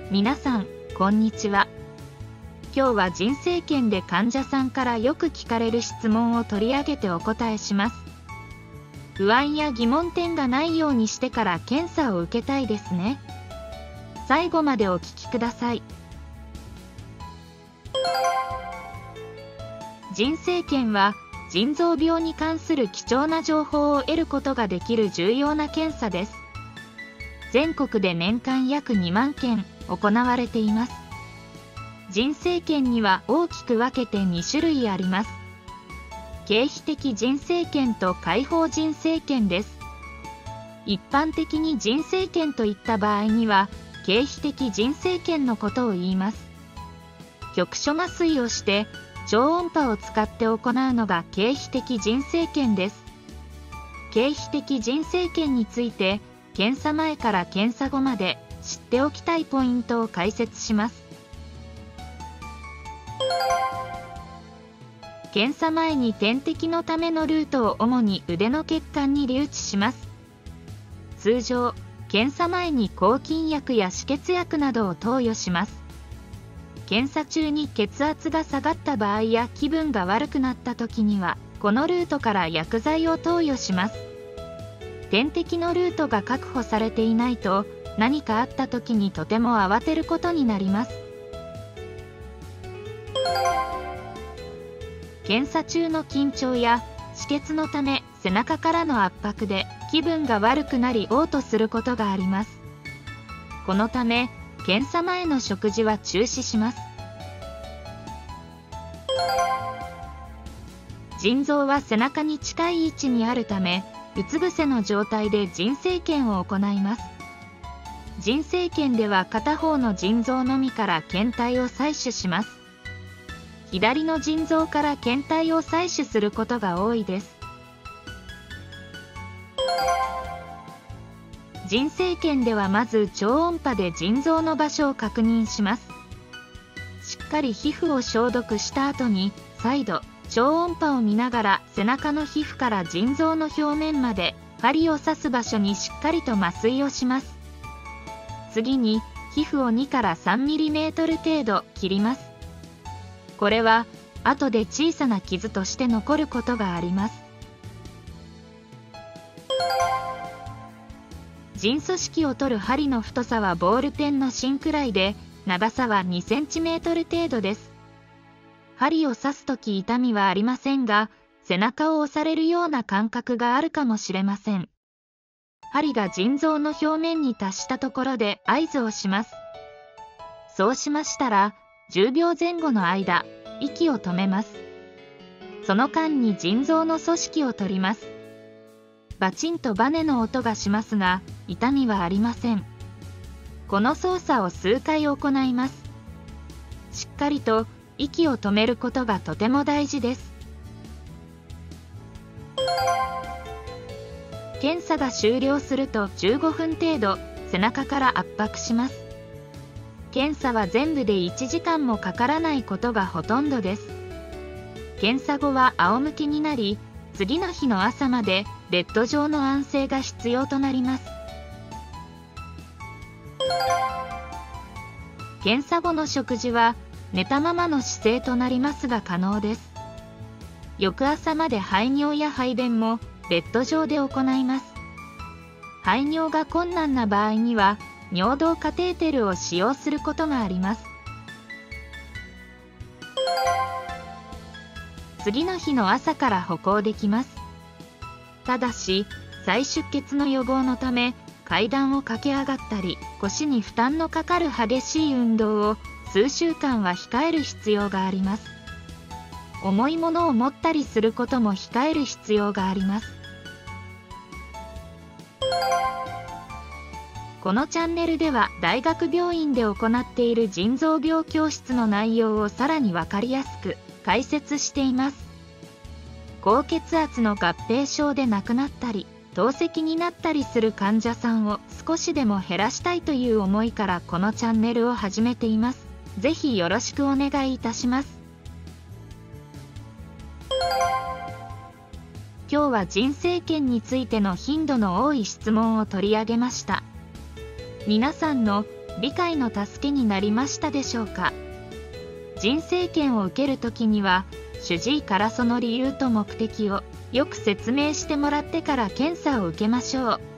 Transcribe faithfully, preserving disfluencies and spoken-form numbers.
皆さん、こんにちは。今日は腎生検で患者さんからよく聞かれる質問を取り上げてお答えします。不安や疑問点がないようにしてから検査を受けたいですね。最後までお聞きください。腎生検は、腎臓病に関する貴重な情報を得ることができる重要な検査です。全国で年間約にまんけん行われています。腎生検には大きく分けてにしゅるいあります。経皮的腎生検と開放腎生検です。一般的に腎生検といった場合には、経皮的腎生検のことを言います。局所麻酔をして、超音波を使って行うのが経皮的腎生検です。経皮的腎生検について、検査前から検査後まで知っておきたいポイントを解説します。検査前に点滴のためのルートを主に腕の血管に留置します。通常、検査前に抗菌薬や止血薬などを投与します。検査中に血圧が下がった場合や気分が悪くなった時には、このルートから薬剤を投与します。点滴のルートが確保されていないと、何かあった時にとても慌てることになります。検査中の緊張や止血のため背中からの圧迫で気分が悪くなり嘔吐することがあります。このため、検査前の食事は中止します。腎臓は背中に近い位置にあるため、うつ伏せの状態で腎生検を行います。腎生検では片方の腎臓のみから検体を採取します。左の腎臓から検体を採取することが多いです。腎生検ではまず超音波で腎臓の場所を確認します。しっかり皮膚を消毒した後に再度超音波を見ながら背中の皮膚から腎臓の表面まで針を刺す場所にしっかりと麻酔をします。次に皮膚をにからさんミリメートル程度切ります。これは後で小さな傷として残ることがあります。腎組織を取る針の太さはボールペンの芯くらいで、長さはにセンチメートル程度です。針を刺すとき痛みはありませんが、背中を押されるような感覚があるかもしれません。針が腎臓の表面に達したところで合図をします。そうしましたら、じゅうびょうぜん後の間、息を止めます。その間に腎臓の組織を取ります。バチンとバネの音がしますが、痛みはありません。この操作を数回行います。しっかりと息を止めることがとても大事です。検査が終了するとじゅうごふん程度、背中から圧迫します。検査は全部でいちじかんもかからないことがほとんどです。検査後は仰向けになり、次の日の朝までベッド上の安静が必要となります。検査後の食事は寝たままの姿勢となりますが可能です。翌朝まで排尿や排便もベッド上で行います。排尿が困難な場合には尿道カテーテルを使用することがあります。次の日の朝から歩行できます。ただし、再出血の予防のため、階段を駆け上がったり、腰に負担のかかる激しい運動を数週間は控える必要があります。重いものを持ったりすることも控える必要があります。このチャンネルでは大学病院で行っている腎臓病教室の内容をさらに分かりやすく解説しています。高血圧の合併症で亡くなったり、透析になったりする患者さんを少しでも減らしたいという思いからこのチャンネルを始めています。ぜひよろしくお願いいたします。今日は腎生検についての頻度の多い質問を取り上げました。皆さんの理解の助けになりましたでしょうか。人生検を受けるときには、主治医からその理由と目的をよく説明してもらってから検査を受けましょう。